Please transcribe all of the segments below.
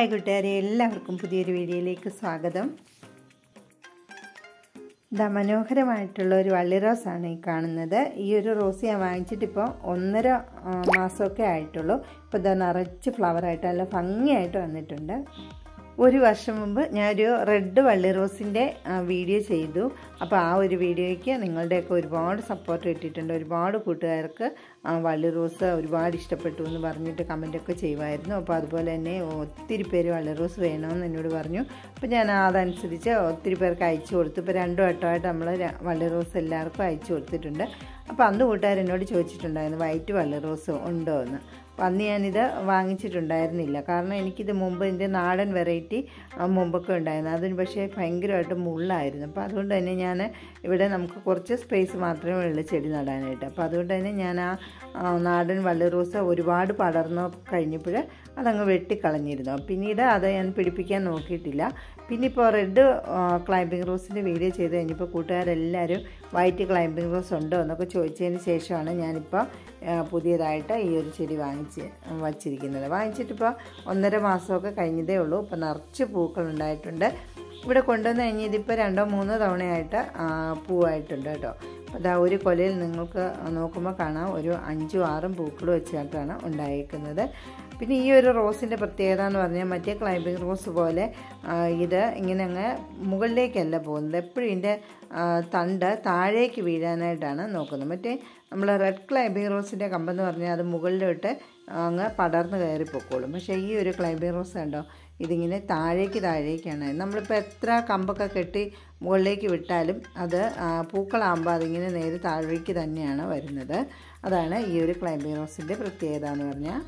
കൂട്ടുകാരെ, എല്ലാവർക്കും പുതിയൊരു വീഡിയോയിലേക്ക് സ്വാഗതം. ഇതാ മനോഹരമായിട്ടുള്ള ഒരു വള്ളി റോസാണ് ഈ കാണുന്നത്. ഈ ഒരു റോസ് ഞാൻ വാങ്ങിച്ചിട്ടിപ്പോൾ 1.5 മാസമൊക്കെ ആയിട്ടുള്ളൂ. ഇപ്പോൾ ഇതാ നിറച്ച് ഫ്ലവറായിട്ട് നല്ല ഭംഗിയായിട്ട് വന്നിട്ടുണ്ട്. ഒരു വർഷം മുമ്പ് ഞാനൊരു റെഡ് വള്ളി റോസിൻ്റെ വീഡിയോ ചെയ്തു. അപ്പോൾ ആ ഒരു വീഡിയോയ്ക്ക് നിങ്ങളുടെയൊക്കെ ഒരുപാട് സപ്പോർട്ട് കിട്ടിയിട്ടുണ്ട്. ഒരുപാട് കൂട്ടുകാർക്ക് വള്ളി റോസ് ഒരുപാട് ഇഷ്ടപ്പെട്ടു എന്ന് പറഞ്ഞിട്ട് കമൻറ്റൊക്കെ ചെയ്യുമായിരുന്നു. അപ്പോൾ അതുപോലെ തന്നെ ഒത്തിരി പേര് വള്ളി റോസ് വേണമെന്ന് എന്നോട് പറഞ്ഞു. അപ്പോൾ ഞാൻ അതനുസരിച്ച് ഒത്തിരി പേർക്ക് അയച്ചു കൊടുത്തു. ഇപ്പോൾ 2 വട്ടമായിട്ട് നമ്മൾ വള്ളി റോസ് എല്ലാവർക്കും അയച്ചു കൊടുത്തിട്ടുണ്ട്. അപ്പോൾ അന്ന് കൂട്ടുകാർ എന്നോട് ചോദിച്ചിട്ടുണ്ടായിരുന്നു വൈറ്റ് വള്ളി റോസ് ഉണ്ടോ എന്ന്. അപ്പോൾ അന്ന് ഞാനിത് വാങ്ങിച്ചിട്ടുണ്ടായിരുന്നില്ല. കാരണം എനിക്കിത് മുമ്പ് ഇതിൻ്റെ നാടൻ വെറൈറ്റി മുമ്പൊക്കെ ഉണ്ടായിരുന്നു. അതിന് പക്ഷേ ഭയങ്കരമായിട്ട് മുള്ളായിരുന്നു. അപ്പോൾ അതുകൊണ്ട് തന്നെ ഞാൻ ഇവിടെ നമുക്ക് കുറച്ച് സ്പേസ് മാത്രമേ ഉള്ളൂ ചെടി നടാനായിട്ട്. അപ്പോൾ അതുകൊണ്ട് തന്നെ ഞാൻ ആ നാടൻ വള്ളി റോസ് ഒരുപാട് പടർന്നു കഴിഞ്ഞപ്പോൾ അതങ്ങ് വെട്ടിക്കളഞ്ഞിരുന്നു. പിന്നീട് അത് ഞാൻ പിടിപ്പിക്കാൻ നോക്കിയിട്ടില്ല. പിന്നെ ഇപ്പോൾ റെഡ് ക്ലൈംബിംഗ് റോസിൻ്റെ വീഡിയോ ചെയ്ത് കഴിഞ്ഞപ്പോൾ കൂട്ടുകാരെല്ലാവരും വൈറ്റ് ക്ലൈംബിംഗ് റോസ് ഉണ്ടോ എന്നൊക്കെ ചോദിച്ചതിന് ശേഷമാണ് ഞാനിപ്പോൾ പുതിയതായിട്ട് ഈ ഒരു ചെടി വച്ചിരിക്കുന്നത്. വാങ്ങിച്ചിട്ടിപ്പോൾ 1.5 മാസമൊക്കെ കഴിഞ്ഞതേ ഉള്ളൂ. ഇപ്പോൾ നിറച്ച് പൂക്കളുണ്ടായിട്ടുണ്ട്. ഇവിടെ കൊണ്ടുവന്ന് കഴിഞ്ഞ് ഇതിപ്പോൾ 2-3 തവണയായിട്ട് പൂവായിട്ടുണ്ട് കേട്ടോ. അതാ ഒരു കൊലയിൽ നിങ്ങൾക്ക് നോക്കുമ്പോൾ കാണാം ഒരു 5-6 പൂക്കൾ വെച്ചിട്ടാണ് ഉണ്ടായിരിക്കുന്നത്. പിന്നെ ഈ ഒരു റോസിൻ്റെ പ്രത്യേകത എന്ന് പറഞ്ഞാൽ മറ്റേ ക്ലൈംബിംഗ് റോസ് പോലെ ഇത് ഇങ്ങനെ അങ്ങ് മുകളിലേക്കല്ല പോകുന്നത്. എപ്പോഴും ഇതിൻ്റെ തണ്ട് താഴേക്ക് വീഴാനായിട്ടാണ് നോക്കുന്നത്. മറ്റേ നമ്മൾ റെഡ് ക്ലൈംബിംഗ് റോസിൻ്റെ കമ്പെന്ന് പറഞ്ഞാൽ അത് മുകളിലോട്ട് അങ്ങ് പടർന്ന് കയറി പൊക്കോളും. പക്ഷേ ഈ ഒരു ക്ലൈംബിംഗ് റോസ് കണ്ടോ, ഇതിങ്ങനെ താഴേക്കാണ്. നമ്മളിപ്പോൾ എത്ര കമ്പൊക്കെ കെട്ടി മുകളിലേക്ക് വിട്ടാലും അത് പൂക്കളാകുമ്പോൾ അതിങ്ങനെ നേരെ താഴേക്ക് തന്നെയാണ് വരുന്നത്. അതാണ് ഈ ഒരു ക്ലൈംബിംഗ് റോസിൻ്റെ പ്രത്യേകത എന്ന് പറഞ്ഞാൽ.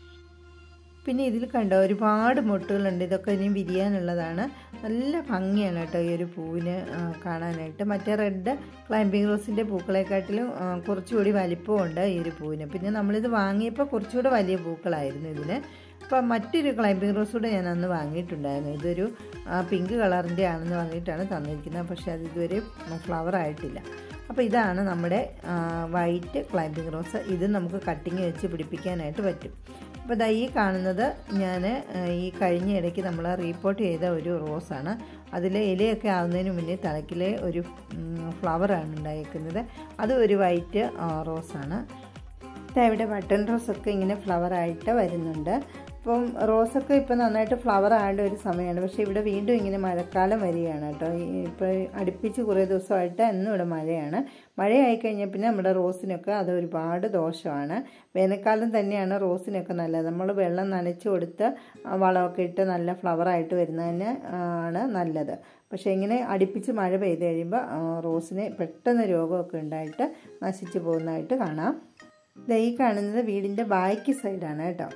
പിന്നെ ഇതിൽ കണ്ടോ ഒരുപാട് മൊട്ടുകളുണ്ട്. ഇതൊക്കെ ഇനി വിരിയാനുള്ളതാണ്. നല്ല ഭംഗിയാണ് കേട്ടോ ഈ ഒരു പൂവിന് കാണാനായിട്ട്. മറ്റേ റെഡ് ക്ലൈംബിംഗ് റോസിൻ്റെ പൂക്കളെക്കാട്ടിലും കുറച്ചുകൂടി വലിപ്പമുണ്ട് ഈ ഒരു പൂവിന്. പിന്നെ നമ്മളിത് വാങ്ങിയപ്പോൾ കുറച്ചുകൂടെ വലിയ പൂക്കളായിരുന്നു ഇതിന്. അപ്പം മറ്റൊരു ക്ലൈംബിംഗ് റോസ് കൂടെ ഞാൻ അന്ന് വാങ്ങിയിട്ടുണ്ടായിരുന്നു. ഇതൊരു പിങ്ക് കളറിൻ്റെ ആണെന്ന് പറഞ്ഞിട്ടാണ് തന്നിരിക്കുന്നത്. പക്ഷേ അത് ഇതുവരെ ഫ്ലവർ ആയിട്ടില്ല. അപ്പോൾ ഇതാണ് നമ്മുടെ വൈറ്റ് ക്ലൈംബിംഗ് റോസ്. ഇത് നമുക്ക് കട്ടിങ് വെച്ച് പിടിപ്പിക്കാനായിട്ട് പറ്റും. അപ്പോൾ ദാ ഈ കാണുന്നത് ഞാൻ ഈ കഴിഞ്ഞ ഇടയ്ക്ക് നമ്മൾ റീപോർട്ട് ചെയ്ത ഒരു റോസാണ്. അതിൽ ഇലയൊക്കെ ആവുന്നതിന് മുന്നേ തലക്കിലെ ഒരു ഫ്ലവറാണ് ഉണ്ടായിരിക്കുന്നത്. അത് ഒരു വൈറ്റ് റോസാണ്. ഇവിടെ ബട്ടൺ റോസൊക്കെ ഇങ്ങനെ ഫ്ലവറായിട്ട് വരുന്നുണ്ട്. അപ്പം റോസൊക്കെ ഇപ്പോൾ നന്നായിട്ട് ഫ്ലവർ ആകേണ്ട ഒരു സമയമാണ്. പക്ഷേ ഇവിടെ വീണ്ടും ഇങ്ങനെ മഴക്കാലം വരികയാണ് കേട്ടോ. ഇപ്പോൾ അടുപ്പിച്ച് കുറേ ദിവസമായിട്ട് എന്നും ഇവിടെ മഴയാണ്. മഴയായിക്കഴിഞ്ഞാൽ പിന്നെ നമ്മുടെ റോസിനൊക്കെ അത് ഒരുപാട് ദോഷമാണ്. വേനൽക്കാലം തന്നെയാണ് റോസിനൊക്കെ നല്ലത്. നമ്മൾ വെള്ളം നനച്ച് കൊടുത്ത് വളമൊക്കെ ഇട്ട് നല്ല ഫ്ലവറായിട്ട് വരുന്നതിന് ആണ് നല്ലത്. പക്ഷേ ഇങ്ങനെ അടുപ്പിച്ച് മഴ പെയ്ത് കഴിയുമ്പോൾ റോസിന് പെട്ടെന്ന് രോഗമൊക്കെ ഉണ്ടായിട്ട് നശിച്ചു പോകുന്നതായിട്ട് കാണാം. ഈ കാണുന്നത് വീടിൻ്റെ ബാക്ക് സൈഡാണ് കേട്ടോ.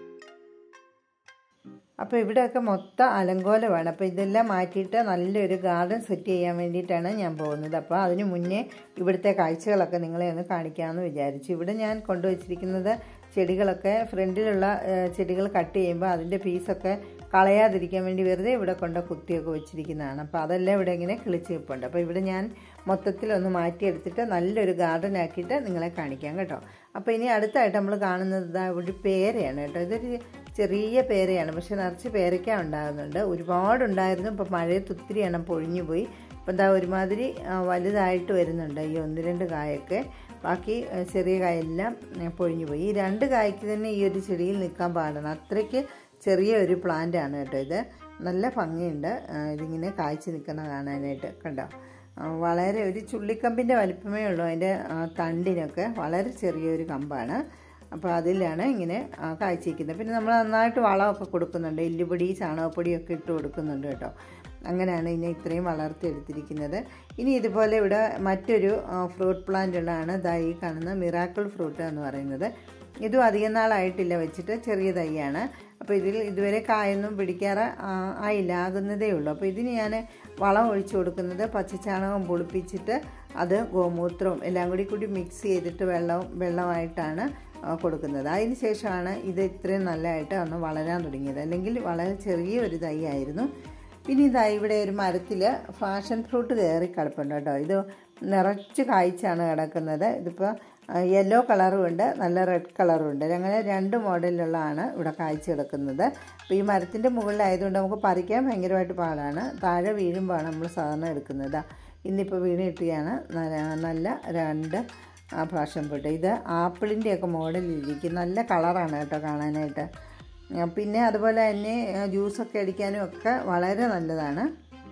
അപ്പോൾ ഇവിടെയൊക്കെ മൊത്തം അലങ്കോലമാണ്. അപ്പോൾ ഇതെല്ലാം മാറ്റിയിട്ട് നല്ലൊരു ഗാർഡൻ സെറ്റ് ചെയ്യാൻ വേണ്ടിയിട്ടാണ് ഞാൻ പോകുന്നത്. അപ്പോൾ അതിന് മുന്നേ ഇവിടുത്തെ കാഴ്ചകളൊക്കെ നിങ്ങളെ ഒന്ന് കാണിക്കാമെന്ന് വിചാരിച്ചു. ഇവിടെ ഞാൻ കൊണ്ടുവച്ചിരിക്കുന്നത് ചെടികളൊക്കെ ഫ്രണ്ടിലുള്ള ചെടികൾ കട്ട് ചെയ്യുമ്പോൾ അതിൻ്റെ പീസൊക്കെ കളയാതിരിക്കാൻ വേണ്ടി വെറുതെ ഇവിടെ കൊണ്ട് കുത്തിയൊക്കെ വെച്ചിരിക്കുന്നതാണ്. അപ്പോൾ അതെല്ലാം ഇവിടെ ഇങ്ങനെ കിളിച്ച് നിൽപ്പുണ്ട്. അപ്പോൾ ഇവിടെ ഞാൻ മൊത്തത്തിലൊന്ന് മാറ്റിയെടുത്തിട്ട് നല്ലൊരു ഗാർഡൻ ആക്കിയിട്ട് നിങ്ങളെ കാണിക്കാം കേട്ടോ. അപ്പോൾ ഇനി അടുത്തായിട്ട് നമ്മൾ കാണുന്നത് ഒരു പേരയാണ് കേട്ടോ. ഇതൊരു ചെറിയ പേരയാണ്, പക്ഷെ നിറച്ച് പേരയ്ക്ക ഉണ്ടാകുന്നുണ്ട്. ഒരുപാടുണ്ടായിരുന്നു. ഇപ്പോൾ മഴയത്ത് ഒത്തിരി എണ്ണം പൊഴിഞ്ഞു പോയി. അപ്പോൾ എന്താ ഒരുമാതിരി വലുതായിട്ട് വരുന്നുണ്ട് ഈ 1-2 കായൊക്കെ. ബാക്കി ചെറിയ കായെല്ലാം പൊഴിഞ്ഞു പോയി. ഈ 2 കായ്ക്ക് തന്നെ ഈ ഒരു ചെടിയിൽ നിൽക്കാൻ പാടാണ്. അത്രയ്ക്ക് ചെറിയ ഒരു പ്ലാന്റാണ് കേട്ടോ ഇത്. നല്ല ഭംഗിയുണ്ട് ഇതിങ്ങനെ കായ്ച്ച് നിൽക്കുന്ന കാണാനായിട്ട്. കണ്ടോ, വളരെ ഒരു ചുള്ളിക്കമ്പിൻ്റെ വലിപ്പമേ ഉള്ളൂ. അതിൻ്റെ തണ്ടിനൊക്കെ വളരെ ചെറിയൊരു കമ്പാണ്. അപ്പോൾ അതിലാണ് ഇങ്ങനെ കായ്ച്ചിരിക്കുന്നത്. പിന്നെ നമ്മൾ നന്നായിട്ട് വളമൊക്കെ കൊടുക്കുന്നുണ്ട്. എല്ലുപൊടി ചാണകപ്പൊടിയൊക്കെ ഇട്ട് കൊടുക്കുന്നുണ്ട് കേട്ടോ. അങ്ങനെയാണ് ഇതിനെ ഇത്രയും വളർത്തിയെടുത്തിരിക്കുന്നത്. ഇനി ഇതുപോലെ ഇവിടെ മറ്റൊരു ഫ്രൂട്ട് പ്ലാന്റ് ഉള്ളതാണ് ഈ കാണുന്ന മിറാക്കിൾ ഫ്രൂട്ട് എന്ന് പറയുന്നത്. ഇതും അധികം നാളായിട്ടില്ല വെച്ചിട്ട്, ചെറിയ തൈയാണ്. അപ്പോൾ ഇതിൽ ഇതുവരെ കായൊന്നും പിടിക്കാറ് ആകുന്നതേ ഉള്ളൂ. അപ്പോൾ ഇതിന് ഞാൻ വളം ഒഴിച്ചു കൊടുക്കുന്നത് പച്ചച്ചാണകം പൊളിപ്പിച്ചിട്ട് അത് ഗോമൂത്രവും എല്ലാം കൂടി മിക്സ് ചെയ്തിട്ട് വെള്ളമായിട്ടാണ് കൊടുക്കുന്നത്. അതിന് ശേഷമാണ് ഇത് ഇത്രയും നല്ലതായിട്ട് ഒന്ന് വളരാൻ തുടങ്ങിയത്. അല്ലെങ്കിൽ വളരെ ചെറിയൊരു തൈ ആയിരുന്നു. പിന്നെ ഇവിടെ ഒരു മരത്തിൽ ഫാഷൻ ഫ്രൂട്ട് കയറി കിടപ്പുണ്ട് കേട്ടോ. ഇത് നിറച്ച് കായ്ച്ചാണ് കിടക്കുന്നത്. ഇതിപ്പോൾ യെല്ലോ കളറും ഉണ്ട്, നല്ല റെഡ് കളറും ഉണ്ട്. അങ്ങനെ 2 മോഡലിലുള്ളതാണ് ഇവിടെ കായ്ച്ച് കിടക്കുന്നത്. അപ്പോൾ ഈ മരത്തിൻ്റെ മുകളിലായതുകൊണ്ട് നമുക്ക് പറിക്കാൻ ഭയങ്കരമായിട്ട് പാടാണ്. താഴെ വീഴുമ്പോഴാണ് നമ്മൾ സാധാരണ എടുക്കുന്നത്. ഇന്നിപ്പോൾ വീണ് കിട്ടുകയാണ് നല്ല 2 പ്രാഷൻ ഫ്രൂട്ട്. ഇത് ആപ്പിളിൻ്റെയൊക്കെ മോഡലിലിരിക്കും. നല്ല കളറാണ് കേട്ടോ കാണാനായിട്ട്. പിന്നെ അതുപോലെ തന്നെ ജ്യൂസൊക്കെ അടിക്കാനും ഒക്കെ വളരെ നല്ലതാണ്.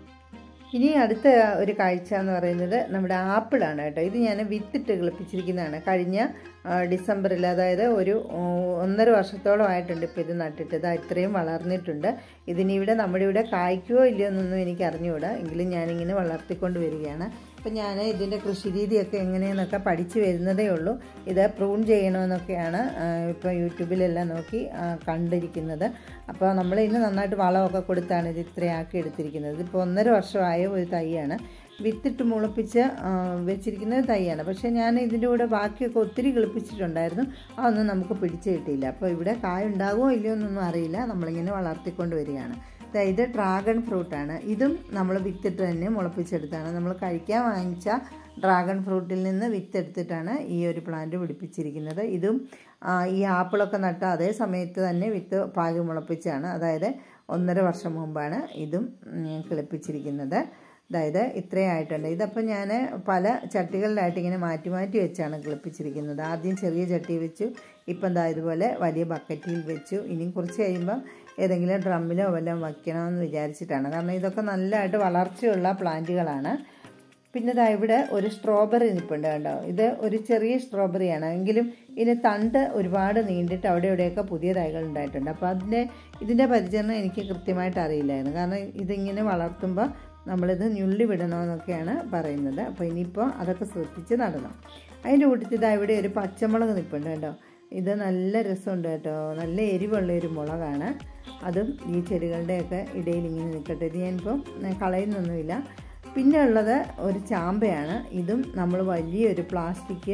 ഇനി അടുത്ത ഒരു കാഴ്ച എന്ന് പറയുന്നത് നമ്മുടെ ആപ്പിളാണ് കേട്ടോ. ഇത് ഞാൻ വിത്തിട്ട് കിളിപ്പിച്ചിരിക്കുന്നതാണ്. കഴിഞ്ഞ ഡിസംബറിൽ, അതായത് ഒരു 1.5 വർഷത്തോളമായിട്ടുണ്ട് ഇപ്പോൾ ഇത് നട്ടിട്ട്. ഇത് ഇത്രയും വളർന്നിട്ടുണ്ട്. ഇതിനിവിടെ നമ്മുടെ ഇവിടെ കായ്ക്കുമോ ഇല്ലയോ എന്നൊന്നും എനിക്ക് അറിഞ്ഞുകൂടാ, എങ്കിലും ഞാനിങ്ങനെ വളർത്തിക്കൊണ്ട് വരികയാണ്. അപ്പം ഞാൻ ഇതിൻ്റെ കൃഷി രീതിയൊക്കെ എങ്ങനെയെന്നൊക്കെ പഠിച്ച് വരുന്നതേ ഉള്ളൂ. ഇത് പ്രൂൺ ചെയ്യണമെന്നൊക്കെയാണ് ഇപ്പോൾ യൂട്യൂബിലെല്ലാം നോക്കി കണ്ടിരിക്കുന്നത്. അപ്പോൾ നമ്മളിതിന് നന്നായിട്ട് വളമൊക്കെ കൊടുത്താണ് ഇത് ഇത്രയാക്കി എടുത്തിരിക്കുന്നത്. ഇതിപ്പോൾ 1.5 വർഷമായ ഒരു തൈയാണ്. വിത്തിട്ട് മുളപ്പിച്ച് വെച്ചിരിക്കുന്ന തൈയാണ്. പക്ഷേ ഞാൻ ഇതിൻ്റെ കൂടെ ബാക്കിയൊക്കെ ഒത്തിരി കിളിപ്പിച്ചിട്ടുണ്ടായിരുന്നു. അതൊന്നും നമുക്ക് പിടിച്ച് കിട്ടിയില്ല. അപ്പോൾ ഇവിടെ കായ ഉണ്ടാകുമോ ഇല്ലയോ എന്നൊന്നും അറിയില്ല. നമ്മളിങ്ങനെ വളർത്തിക്കൊണ്ട് വരികയാണ്. ഇത് ഡ്രാഗൺ ഫ്രൂട്ടാണ്. ഇതും നമ്മൾ വിത്തിട്ട് തന്നെ മുളപ്പിച്ചെടുത്താണ്. നമ്മൾ കഴിക്കാൻ വാങ്ങിച്ച ഡ്രാഗൺ ഫ്രൂട്ടിൽ നിന്ന് വിത്തെടുത്തിട്ടാണ് ഈ ഒരു പ്ലാന്റ് പിടിപ്പിച്ചിരിക്കുന്നത്. ഇതും ഈ ആപ്പിളൊക്കെ നട്ട അതേ സമയത്ത് തന്നെ വിത്ത് പാകി മുളപ്പിച്ചാണ്. അതായത് 1.5 വർഷം മുമ്പാണ് ഇതും കിളിപ്പിച്ചിരിക്കുന്നത്. അതായത് ഇത്രയായിട്ടുണ്ട്. ഇതപ്പോൾ ഞാൻ പല ചട്ടികളിലായിട്ട് ഇങ്ങനെ മാറ്റി മാറ്റി വെച്ചാണ് കിളിപ്പിച്ചിരിക്കുന്നത്. ആദ്യം ചെറിയ ചട്ടി വെച്ചു, ഇപ്പം ദാ ഇതുപോലെ വലിയ ബക്കറ്റിൽ വെച്ചു. ഇനിയും കുറച്ച് കഴിയുമ്പോൾ ഏതെങ്കിലും ഡ്രമ്മിലോ വല്ലതും വയ്ക്കണമെന്ന് വിചാരിച്ചിട്ടാണ്. കാരണം ഇതൊക്കെ നല്ലതായിട്ട് വളർച്ചയുള്ള പ്ലാന്റുകളാണ്. പിന്നെ ദാ ഇവിടെ ഒരു സ്ട്രോബെറി നിൽപ്പുണ്ട് കണ്ടോ. ഇത് ഒരു ചെറിയ സ്ട്രോബെറിയാണ്, എങ്കിലും ഇതിന് തണ്ട് ഒരുപാട് നീണ്ടിട്ട് അവിടെ ഇവിടെയൊക്കെ പുതിയ തൈകൾ ഉണ്ടായിട്ടുണ്ട്. അപ്പോൾ ഇതിൻ്റെ പരിചരണം എനിക്ക് കൃത്യമായിട്ട് അറിയില്ലായിരുന്നു. കാരണം ഇതിങ്ങനെ വളർത്തുമ്പോൾ നമ്മളിത് ഞുള്ളി വിടണമെന്നൊക്കെയാണ് പറയുന്നത്. അപ്പോൾ ഇനിയിപ്പോൾ അതൊക്കെ ശ്രദ്ധിച്ച് നടണം. അതിൻ്റെ കൂട്ടത്തിൽ ഇതാ ഇവിടെ ഒരു പച്ചമുളക് നിൽപ്പുണ്ട് കേട്ടോ. ഇത് നല്ല രസമുണ്ട് കേട്ടോ. നല്ല എരിവുള്ള ഒരു മുളകാണ്. അതും ഈ ചെടികളുടെയൊക്കെ ഇടയിൽ ഇങ്ങനെ നിൽക്കട്ടെ. ഇത് ഞാനിപ്പം കളയുന്നൊന്നുമില്ല. പിന്നെ ഉള്ളത് ഒരു ചാമ്പയാണ്. ഇതും നമ്മൾ വലിയൊരു പ്ലാസ്റ്റിക്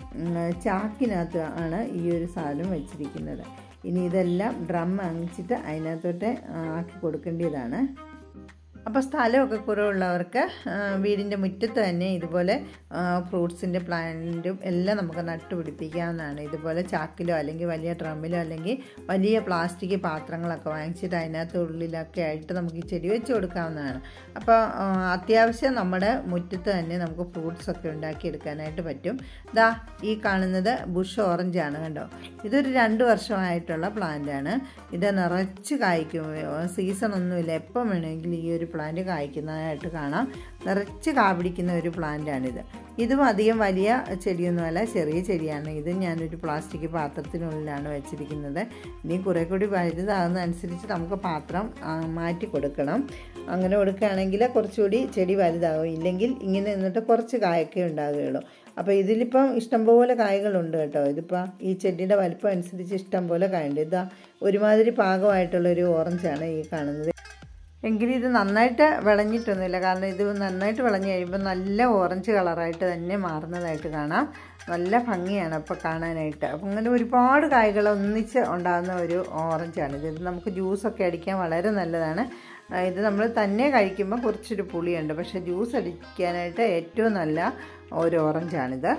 ചാക്കിനകത്ത് ആണ് ഈ ഒരു സാധനം വെച്ചിരിക്കുന്നത്. ഇനി ഇതെല്ലാം ഡ്രം വാങ്ങിച്ചിട്ട് അതിനകത്തോട്ട് ആക്കി കൊടുക്കേണ്ടതാണ്. അപ്പോൾ സ്ഥലമൊക്കെ കുറവുള്ളവർക്ക് വീടിൻ്റെ മുറ്റത്ത് തന്നെ ഇതുപോലെ ഫ്രൂട്ട്സിൻ്റെ പ്ലാന്റും എല്ലാം നമുക്ക് നട്ടുപിടിപ്പിക്കാവുന്നതാണ്. ഇതുപോലെ ചാക്കിലോ അല്ലെങ്കിൽ വലിയ ഡ്രമ്മിലോ അല്ലെങ്കിൽ വലിയ പ്ലാസ്റ്റിക് പാത്രങ്ങളൊക്കെ വാങ്ങിച്ചിട്ട് അതിനകത്ത് ഉള്ളിലൊക്കെ ആയിട്ട് നമുക്ക് ഈ ചെടി വെച്ച് കൊടുക്കാവുന്നതാണ്. അപ്പോൾ അത്യാവശ്യം നമ്മുടെ മുറ്റത്ത് തന്നെ നമുക്ക് ഫ്രൂട്ട്സൊക്കെ ഉണ്ടാക്കിയെടുക്കാനായിട്ട് പറ്റും. ദാ ഈ കാണുന്നത് ബുഷ് ഓറഞ്ചാണ് കണ്ടോ. ഇതൊരു 2 വർഷമായിട്ടുള്ള പ്ലാന്റാണ്. ഇത് നിറച്ച് കായ്ക്കും. സീസണൊന്നുമില്ല, എപ്പം വേണമെങ്കിലും ഈ ഒരു പ്ലാന്റ് കായ്ക്കുന്നതായിട്ട് കാണാം. നിറച്ച് കാപിടിക്കുന്ന ഒരു പ്ലാന്റാണിത്. ഇതും അധികം വലിയ ചെടിയൊന്നുമല്ല, ചെറിയ ചെടിയാണ്. ഇത് ഞാനൊരു പ്ലാസ്റ്റിക് പാത്രത്തിനുള്ളിലാണ് വെച്ചിരിക്കുന്നത്. ഇനി കുറേ കൂടി വലുതാകുന്നതനുസരിച്ച് നമുക്ക് പാത്രം മാറ്റി കൊടുക്കണം. അങ്ങനെ കൊടുക്കുകയാണെങ്കിൽ കുറച്ചുകൂടി ചെടി വലുതാകും. ഇല്ലെങ്കിൽ ഇങ്ങനെ നിന്നിട്ട് കുറച്ച് കായൊക്കെ ഉണ്ടാകുകയുള്ളൂ. അപ്പോൾ ഇതിലിപ്പം ഇഷ്ടംപോലെ കായ്കളുണ്ട് കേട്ടോ. ഇതിപ്പോൾ ഈ ചെടിയുടെ വലിപ്പം അനുസരിച്ച് ഇഷ്ടംപോലെ കായുണ്ട്. ഇതാ ഒരുമാതിരി പാകമായിട്ടുള്ളൊരു ഓറഞ്ചാണ് ഈ കാണുന്നത്. എങ്കിലും ഇത് നന്നായിട്ട് വിളഞ്ഞിട്ടൊന്നുമില്ല. കാരണം ഇത് നന്നായിട്ട് വിളഞ്ഞ് കഴിയുമ്പോൾ നല്ല ഓറഞ്ച് കളറായിട്ട് തന്നെ മാറുന്നതായിട്ട് കാണാം. നല്ല ഭംഗിയാണ് അപ്പോൾ കാണാനായിട്ട്. അപ്പം അങ്ങനെ ഒരുപാട് കായ്കൾ ഒന്നിച്ച് ഉണ്ടാകുന്ന ഒരു ഓറഞ്ചാണിത്. ഇത് നമുക്ക് ജ്യൂസൊക്കെ അടിക്കാൻ വളരെ നല്ലതാണ്. ഇത് നമ്മൾ തന്നെ കഴിക്കുമ്പോൾ കുറച്ചൊരു പുളിയുണ്ട്, പക്ഷേ ജ്യൂസ് അടിക്കാനായിട്ട് ഏറ്റവും നല്ല ഒരു ഓറഞ്ചാണിത്.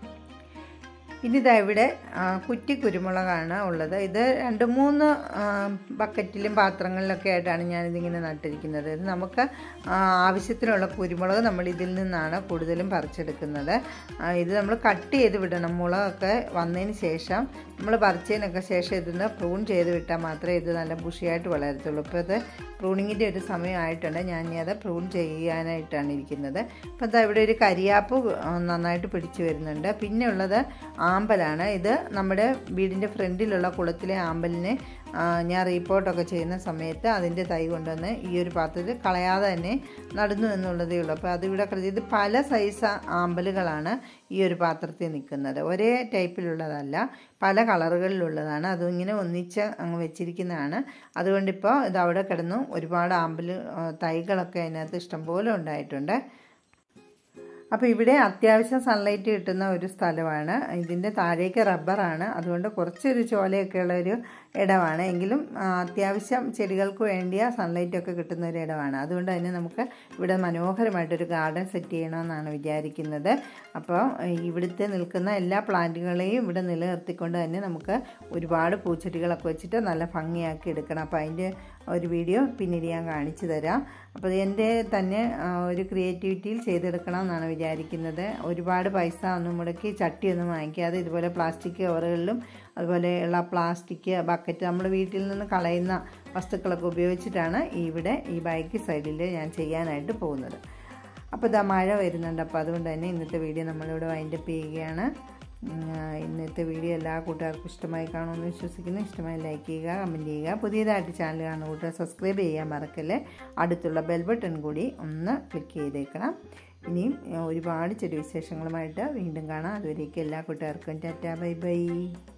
ഇനി ഇതാ ഇവിടെ കുറ്റി കുരുമുളകാണ് ഉള്ളത്. ഇത് 2-3 ബക്കറ്റിലും പാത്രങ്ങളിലൊക്കെ ആയിട്ടാണ് ഞാനിതിങ്ങനെ നട്ടിരിക്കുന്നത്. ഇത് നമുക്ക് ആവശ്യത്തിനുള്ള കുരുമുളക് നമ്മൾ ഇതിൽ നിന്നാണ് കൂടുതലും പറിച്ചെടുക്കുന്നത്. ഇത് നമ്മൾ കട്ട് ചെയ്ത് വിടണം. മുളകൊക്കെ വന്നതിന് ശേഷം നമ്മൾ പറിച്ചതിനൊക്കെ ശേഷം ഇതിന്ന് പ്രൂൺ ചെയ്ത് വിട്ടാൽ മാത്രമേ ഇത് നല്ല ബുഷിയായിട്ട് വളരത്തുള്ളൂ. ഇപ്പോൾ ഇത് പ്രൂണിങ്ങിൻ്റെ ഒരു സമയമായിട്ടുണ്ട്. ഞാനത് പ്രൂൺ ചെയ്യാനായിട്ടാണ് ഇരിക്കുന്നത്. അപ്പോൾ ഇതാ ഇവിടെ ഒരു കരിയാപ്പ് നന്നായിട്ട് പിടിച്ചു വരുന്നുണ്ട്. പിന്നെ ഉള്ളത് ആമ്പലാണ്. ഇത് നമ്മുടെ വീടിൻ്റെ ഫ്രണ്ടിലുള്ള കുളത്തിലെ ആമ്പലിനെ ഞാൻ റീപ്പോർട്ടൊക്കെ ചെയ്യുന്ന സമയത്ത് അതിൻ്റെ തൈ കൊണ്ടുവന്ന് ഈ ഒരു പാത്രത്തിൽ കളയാതെ തന്നെ നടന്നു എന്നുള്ളതേ ഉള്ളൂ. അപ്പോൾ അതിവിടെ ഇത് പല സൈസ് ആമ്പലുകളാണ് ഈ ഒരു പാത്രത്തിൽ നിൽക്കുന്നത്. ഒരേ ടൈപ്പിലുള്ളതല്ല, പല കളറുകളിലുള്ളതാണ്. അതും ഇങ്ങനെ ഒന്നിച്ച് അങ്ങ് വെച്ചിരിക്കുന്നതാണ്. അതുകൊണ്ടിപ്പോൾ ഇത് അവിടെ കിടന്നു ഒരുപാട് ആമ്പൽ തൈകളൊക്കെ അതിനകത്ത് ഇഷ്ടംപോലെ ഉണ്ടായിട്ടുണ്ട്. അപ്പോൾ ഇവിടെ അത്യാവശ്യം സൺലൈറ്റ് കിട്ടുന്ന ഒരു സ്ഥലമാണ്. ഇതിൻ്റെ താഴേക്ക് റബ്ബറാണ്, അതുകൊണ്ട് കുറച്ചൊരു ചോലയൊക്കെയുള്ള ഒരു ഇടമാണ്. എങ്കിലും അത്യാവശ്യം ചെടികൾക്ക് വേണ്ടിയ സൺലൈറ്റൊക്കെ കിട്ടുന്ന ഒരു ഇടമാണ്. അതുകൊണ്ട് തന്നെ നമുക്ക് ഇവിടെ മനോഹരമായിട്ടൊരു ഗാർഡൻ സെറ്റ് ചെയ്യണമെന്നാണ് വിചാരിക്കുന്നത്. അപ്പോൾ ഇവിടുത്തെ നിൽക്കുന്ന എല്ലാ പ്ലാന്റുകളെയും ഇവിടെ നിലനിർത്തിക്കൊണ്ട് തന്നെ നമുക്ക് ഒരുപാട് പൂച്ചെടികളൊക്കെ വെച്ചിട്ട് നല്ല ഭംഗിയാക്കി എടുക്കണം. അപ്പോൾ അതിൻ്റെ ഒരു വീഡിയോ പിന്നീട് ഞാൻ കാണിച്ചു തരാം. അപ്പോൾ എൻ്റെ തന്നെ ഒരു ക്രിയേറ്റിവിറ്റിയിൽ ചെയ്തെടുക്കണം എന്നാണ് വിചാരിക്കുന്നത്. ഒരുപാട് പൈസ ഒന്നും മുടക്കി ചട്ടിയൊന്നും വാങ്ങിക്കാതെ ഇതുപോലെ പ്ലാസ്റ്റിക് കവറുകളിലും അതുപോലെയുള്ള പ്ലാസ്റ്റിക് ബക്കറ്റ് നമ്മൾ വീട്ടിൽ നിന്ന് കളയുന്ന വസ്തുക്കളൊക്കെ ഉപയോഗിച്ചിട്ടാണ് ഇവിടെ ഈ ബാക്ക് സൈഡിൽ ഞാൻ ചെയ്യാനായിട്ട് പോകുന്നത്. അപ്പോൾ ഇതാ മഴ വരുന്നുണ്ട്. അപ്പോൾ അതുകൊണ്ട് തന്നെ ഇന്നത്തെ വീഡിയോ നമ്മളിവിടെ വൈൻഡപ്പ് ചെയ്യുകയാണ്. ഇന്നത്തെ വീഡിയോ എല്ലാ കൂട്ടുകാർക്കും ഇഷ്ടമായി കാണുമെന്ന് വിശ്വസിക്കുന്നു. ഇഷ്ടമായി ലൈക്ക് ചെയ്യുക, കമൻറ്റ് ചെയ്യുക. പുതിയതായിട്ട് ചാനൽ കാണുന്ന കൂട്ടുകാർ സബ്സ്ക്രൈബ് ചെയ്യാൻ മറക്കല്ലേ. അടുത്തുള്ള ബെൽ ബട്ടൺ കൂടി ഒന്ന് ക്ലിക്ക് ചെയ്തേക്കണം. ഇനിയും ഒരുപാട് ചെടി വിശേഷങ്ങളുമായിട്ട് വീണ്ടും കാണാം. അതുവരേക്കും എല്ലാ കൂട്ടുകാർക്കും ടാറ്റാ, ബൈ ബൈ.